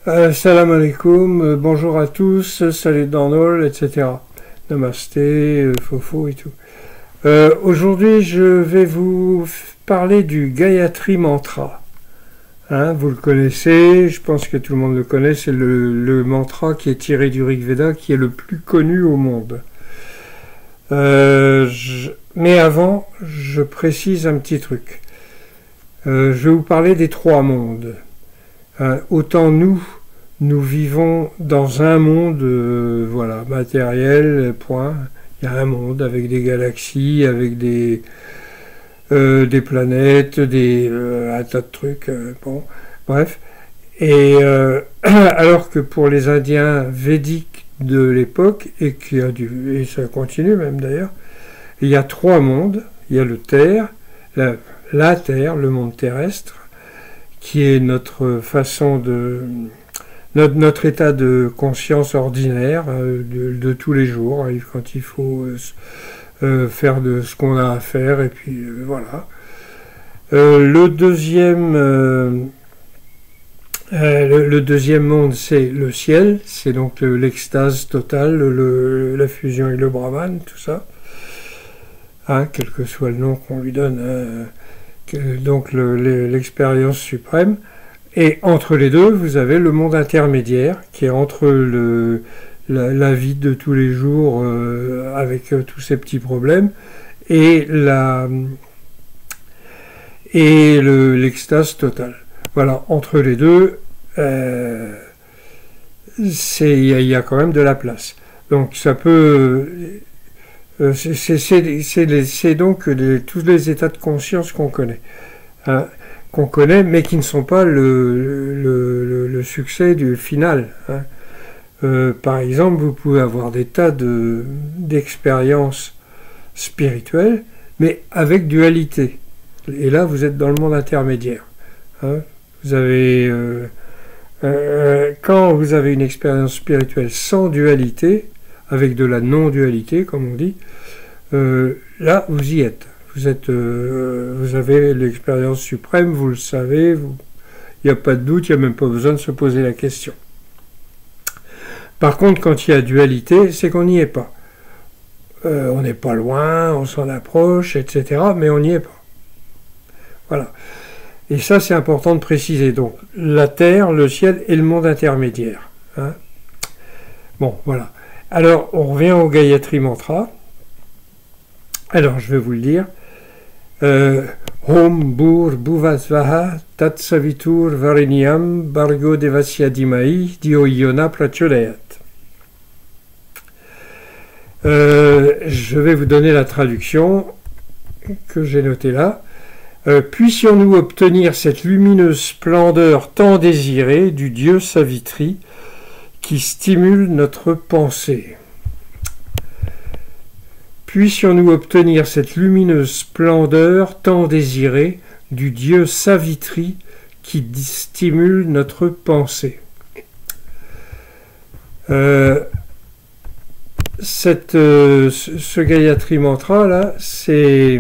Salam alaikum, bonjour à tous, salut Danol, etc. Namasté, Fofo et tout. Aujourd'hui, je vais vous parler du Gayatri Mantra. Hein, vous le connaissez, je pense que tout le monde le connaît, c'est le mantra qui est tiré du Rig Veda, qui est le plus connu au monde. Mais avant, je précise un petit truc. Je vais vous parler des trois mondes. Autant nous vivons dans un monde voilà, matériel, point. Il y a un monde avec des galaxies, avec des planètes, un tas de trucs, bon, bref. Et alors que pour les Indiens védiques de l'époque, et ça continue même d'ailleurs, il y a trois mondes. Il y a le Terre, la Terre, le monde terrestre, qui est notre façon notre état de conscience ordinaire de tous les jours, quand il faut faire de ce qu'on a à faire, et puis voilà. Le deuxième monde, c'est le ciel, c'est donc l'extase totale, la fusion avec le Brahman, tout ça, hein, quel que soit le nom qu'on lui donne, donc l'expérience suprême. Et entre les deux, vous avez le monde intermédiaire, qui est entre la vie de tous les jours, avec tous ces petits problèmes, et l'extase totale. Voilà, entre les deux, il y a quand même de la place. Donc ça peut... c'est donc tous les états de conscience qu'on connaît. Hein, mais qui ne sont pas le succès du final. Hein. Par exemple, vous pouvez avoir des tas d'expériences spirituelles, mais avec dualité. Et là, vous êtes dans le monde intermédiaire. Hein. Vous avez, quand vous avez une expérience spirituelle sans dualité, avec de la non-dualité, comme on dit, là, vous y êtes. Vous avez l'expérience suprême, vous le savez, il n'y a pas de doute, il n'y a même pas besoin de se poser la question. Par contre, quand il y a dualité, c'est qu'on n'y est pas. On n'est pas loin, on s'en approche, etc., mais on n'y est pas. Voilà. Et ça, c'est important de préciser. Donc, la Terre, le ciel et le monde intermédiaire. Hein. Bon, voilà. Alors, on revient au Gayatri Mantra. Alors, je vais vous le dire. Om Bhur Bhuvasvaha Tat Savitur Varenyam Bargo Devasya Dhimai Dhyo Yona Prachodayat. Je vais vous donner la traduction que j'ai notée là. Puissions-nous obtenir cette lumineuse splendeur tant désirée du Dieu Savitri qui stimule notre pensée. Puissions-nous obtenir cette lumineuse splendeur tant désirée du Dieu Savitri qui stimule notre pensée. Ce Gayatri Mantra là, c'est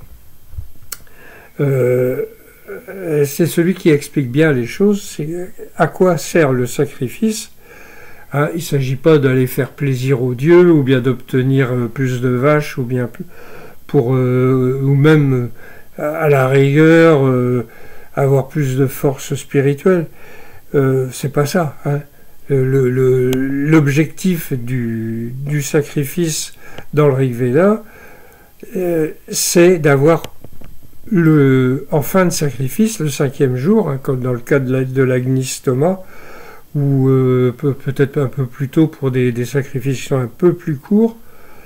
celui qui explique bien les choses. C'est à quoi sert le sacrifice. Hein, il ne s'agit pas d'aller faire plaisir aux dieux, ou bien d'obtenir plus de vaches, ou bien ou même à la rigueur avoir plus de force spirituelle. C'est pas ça. Hein. L'objectif du sacrifice dans le Rig Veda, c'est d'avoir en fin de sacrifice, le 5e jour, hein, comme dans le cas de l'Agnistoma, ou peut-être un peu plus tôt pour des sacrifices qui sont un peu plus courts,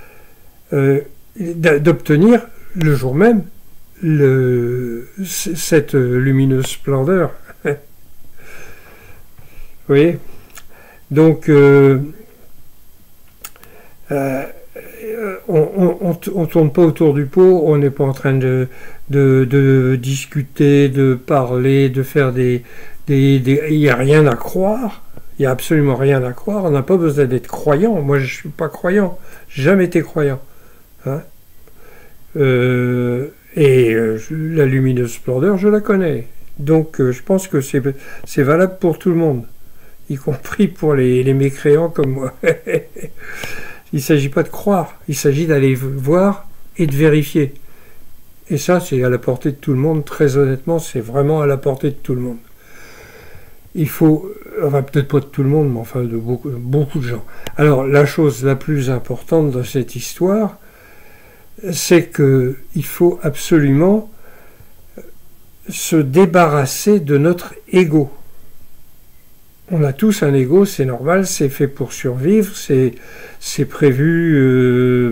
d'obtenir le jour même cette lumineuse splendeur. Vous voyez? Donc, on tourne pas autour du pot, on n'est pas en train de discuter, de parler, de faire il n'y a rien à croire, il n'y a absolument rien à croire, on n'a pas besoin d'être croyant. Moi je ne suis pas croyant, j'ai jamais été croyant. Hein. La lumineuse splendeur, je la connais. Donc je pense que c'est valable pour tout le monde. y compris pour les mécréants comme moi. Il ne s'agit pas de croire, il s'agit d'aller voir et de vérifier. Et ça, c'est à la portée de tout le monde, très honnêtement, c'est vraiment à la portée de tout le monde. Il faut, enfin peut-être pas de tout le monde, mais enfin de beaucoup de gens. Alors la chose la plus importante dans cette histoire, c'est qu'il faut absolument se débarrasser de notre ego. On a tous un ego, c'est normal, c'est fait pour survivre, c'est prévu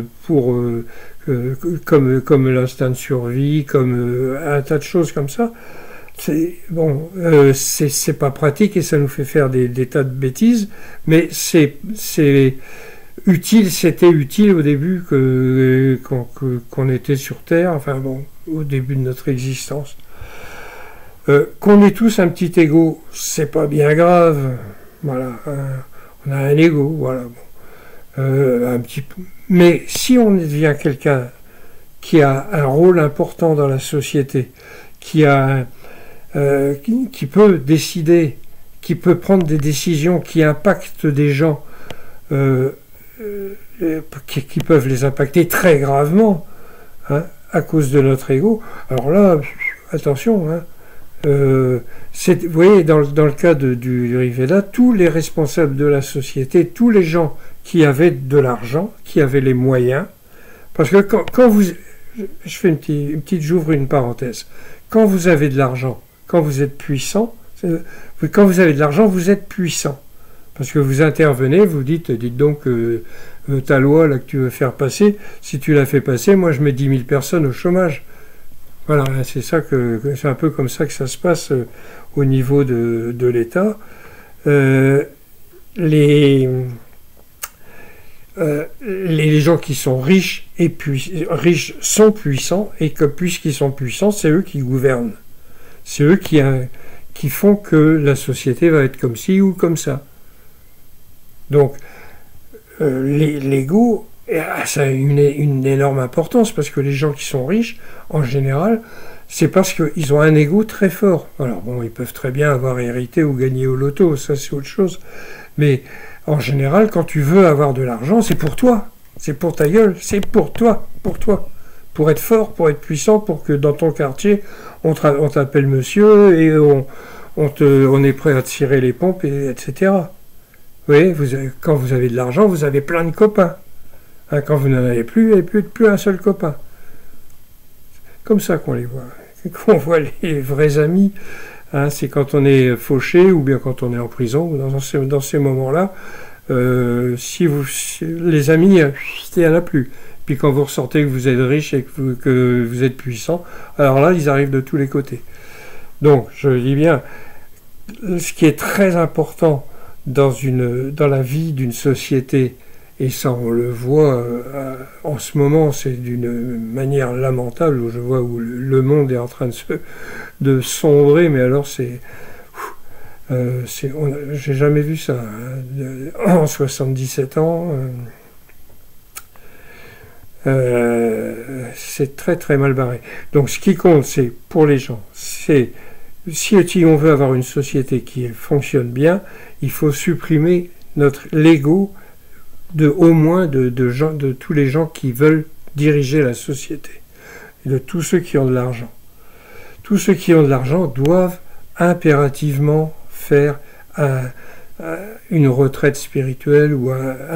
comme l'instinct de survie, comme un tas de choses comme ça. C'est bon, c'est pas pratique et ça nous fait faire des tas de bêtises, mais c'est utile, c'était utile au début qu'on était sur Terre, enfin bon, au début de notre existence. Qu'on ait tous un petit ego, c'est pas bien grave. Voilà, on a un ego, voilà. Bon. Un petit peu. Mais si on devient quelqu'un qui a un rôle important dans la société, qui peut décider, qui peut prendre des décisions qui impactent des gens, qui peuvent les impacter très gravement, hein, à cause de notre ego, alors là, attention, hein. Vous voyez, dans le cas du Rigveda, tous les responsables de la société, tous les gens qui avaient de l'argent, qui avaient les moyens, parce que quand vous... Je fais j'ouvre une parenthèse. Quand vous avez de l'argent, quand vous êtes puissant, quand vous avez de l'argent, vous êtes puissant. Parce que vous intervenez, vous dites donc, ta loi là, que tu veux faire passer, si tu la fais passer, moi je mets 10 000 personnes au chômage. Voilà, c'est un peu comme ça que ça se passe au niveau de l'État. Les gens qui sont riches sont puissants, et que puisqu'ils sont puissants, c'est eux qui gouvernent. C'est eux qui font que la société va être comme ci ou comme ça. Donc, l'ego, ça a une énorme importance, parce que les gens qui sont riches, en général, c'est parce qu'ils ont un ego très fort. Alors bon, ils peuvent très bien avoir hérité ou gagné au loto, ça c'est autre chose. Mais en général, quand tu veux avoir de l'argent, c'est pour toi. C'est pour ta gueule, c'est pour toi, pour toi. Pour être fort, pour être puissant, pour que dans ton quartier, on t'appelle monsieur et on est prêt à tirer les pompes, etc. Vous voyez, quand vous avez de l'argent, vous avez plein de copains. Hein, quand vous n'en avez plus, il n'y a plus un seul copain. Comme ça qu'on les voit. Qu'on voit les vrais amis, hein, c'est quand on est fauché ou bien quand on est en prison, ou dans ces moments-là. Les amis, il n'y en a plus. Puis quand vous ressortez que vous êtes riche et que vous êtes puissant, alors là, ils arrivent de tous les côtés. Donc, je dis bien, ce qui est très important dans la vie d'une société, et ça on le voit en ce moment, c'est d'une manière lamentable, où je vois où le monde est en train de sombrer, mais alors j'ai jamais vu ça, hein, en 77 ans. C'est très très mal barré. Donc ce qui compte, c'est pour les gens, si on veut avoir une société qui fonctionne bien, il faut supprimer l'ego au moins de tous les gens qui veulent diriger la société, et de tous ceux qui ont de l'argent. Tous ceux qui ont de l'argent doivent impérativement faire une retraite spirituelle ou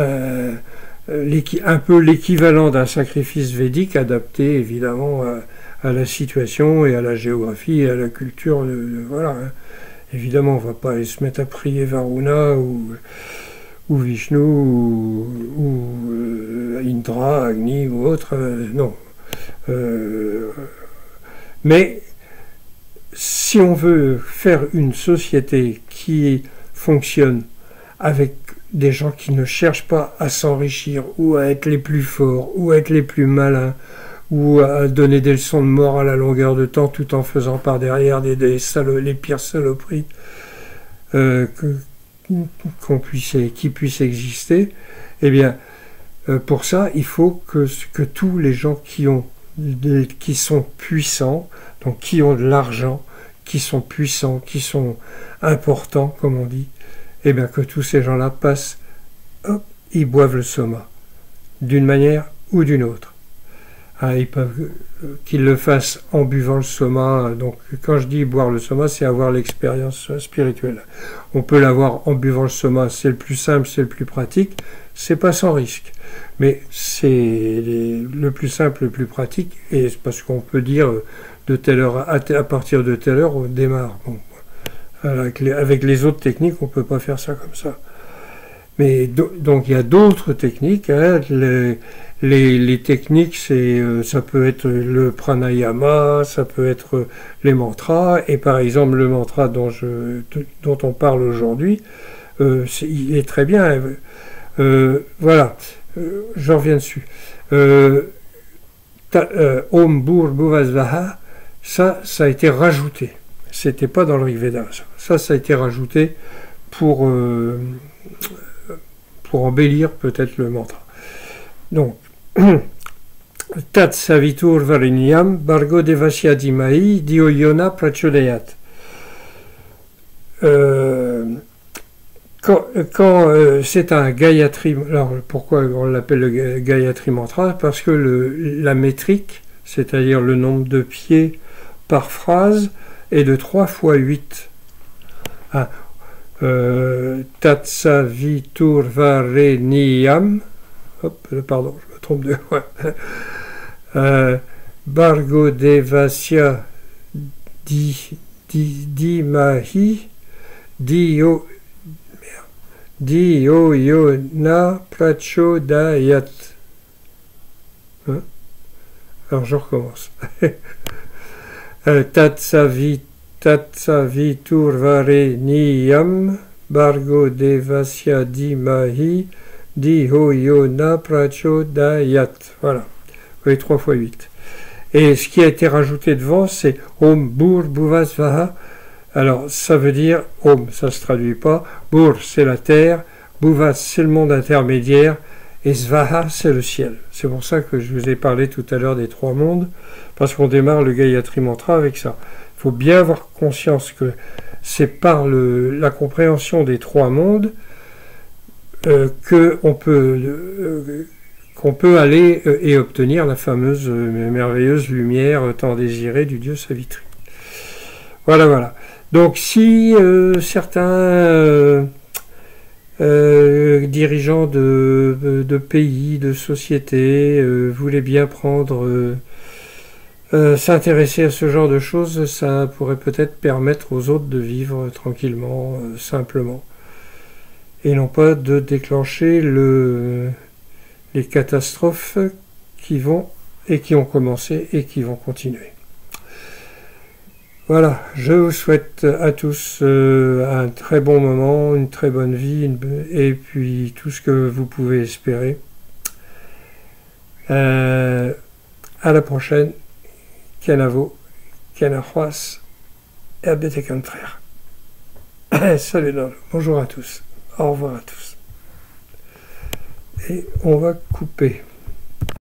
un peu l'équivalent d'un sacrifice védique, adapté évidemment à la situation et à la géographie et à la culture. Voilà, hein. Évidemment, on ne va pas aller se mettre à prier Varuna ou Vishnu ou Indra, Agni ou autre, non. Mais si on veut faire une société qui fonctionne avec des gens qui ne cherchent pas à s'enrichir ou à être les plus forts ou à être les plus malins ou à donner des leçons de mort à la longueur de temps tout en faisant par derrière les pires saloperies qui puissent exister, eh bien, pour ça, il faut que tous les gens qui sont puissants, donc qui ont de l'argent, qui sont puissants, qui sont importants, comme on dit, eh bien que tous ces gens-là passent, hop, ils boivent le soma, d'une manière ou d'une autre. Ah, ils peuvent qu'ils le fassent en buvant le soma. Donc quand je dis boire le soma, c'est avoir l'expérience spirituelle. On peut l'avoir en buvant le soma, c'est le plus simple, c'est le plus pratique, c'est pas sans risque. Mais c'est le plus simple, le plus pratique, et c'est parce qu'on peut dire de telle heure à partir de telle heure on démarre. Bon, avec les autres techniques, on peut pas faire ça comme ça. Mais donc il y a d'autres techniques. Hein, les techniques, ça peut être le pranayama, ça peut être les mantras. Et par exemple, le mantra dont on parle aujourd'hui, il est très bien. Voilà, j'en reviens dessus. Om Bhur Bhuvasvaha, ça a été rajouté. C'était pas dans le Rig Veda. Ça a été rajouté pour embellir peut-être le mantra. Donc, Tat Savitur Varinyam Bargo Devasya Dimahi Dio Yona Prachodayat. Quand c'est un Gayatri, alors pourquoi on l'appelle le Gayatri Mantra? Parce que la métrique, c'est-à-dire le nombre de pieds par phrase, est de 3 fois 8. Ah, Tatsavitur Vareniyam, pardon, je me trompe de Bargo Devasya Dimahi Dio Yona Prachodayat. Hein? Alors je recommence. Tatsavitur Vareniyam Bargo Devasya Dimahi Dio Yona Prachodayat. Voilà. Vous voyez, 3 fois 8. Et ce qui a été rajouté devant, c'est Om Bhur Bhuvasvaha. Alors, ça veut dire, Om, ça ne se traduit pas, Bhur, c'est la terre, Bhuvas, c'est le monde intermédiaire, et Svaha, c'est le ciel. C'est pour ça que je vous ai parlé tout à l'heure des 3 mondes, parce qu'on démarre le Gayatri Mantra avec ça. Il faut bien avoir conscience que c'est par la compréhension des 3 mondes qu'on peut aller et obtenir la fameuse merveilleuse lumière tant désirée du dieu Savitri. Voilà. Donc si certains dirigeants de pays, de sociétés voulaient bien s'intéresser à ce genre de choses, ça pourrait peut-être permettre aux autres de vivre tranquillement, simplement, et non pas de déclencher les catastrophes qui ont commencé et qui vont continuer. Voilà, je vous souhaite à tous un très bon moment, une très bonne vie, et puis tout ce que vous pouvez espérer. À la prochaine. Kenavo, Kenahwas, Herbete Contraire. Salut, bonjour à tous, au revoir à tous. Et on va couper.